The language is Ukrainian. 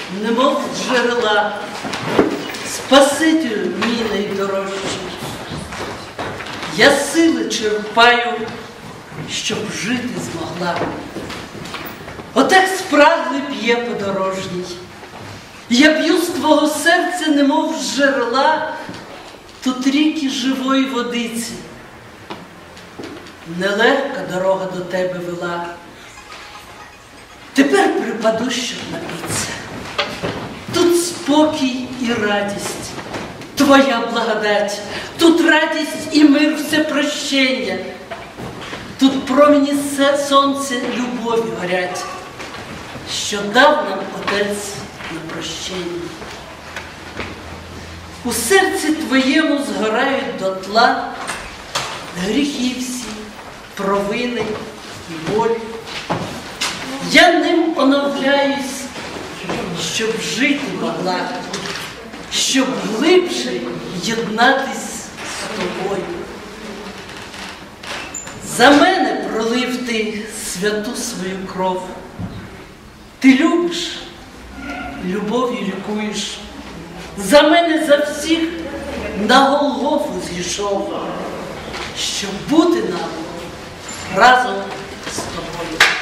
немов з джерела, Спасителю мій найдорожчий. Я сили черпаю, щоб жити змогла. Отак спраглий п'є подорожній. Я п'ю з твого серця, немов з джерела, тут ріки живої водиці. Нелегка дорога до тебе вела. Тепер припаду, щоб напитися. Тут спокій і радість, твоя благодать. Тут радість і мир, все прощення. Тут промені сонця любові горять, що дав нам Отець на прощення. У серці твоєму згорають дотла гріхи всі, провини і боль. Я ним оновляюсь, щоб жити могла, щоб глибше єднатись з тобою. За мене пролив ти святу свою кров. Ти любиш, любов'ю лікуєш. За мене, за всіх на Голгофу зійшов, щоб бути нам разом з тобою.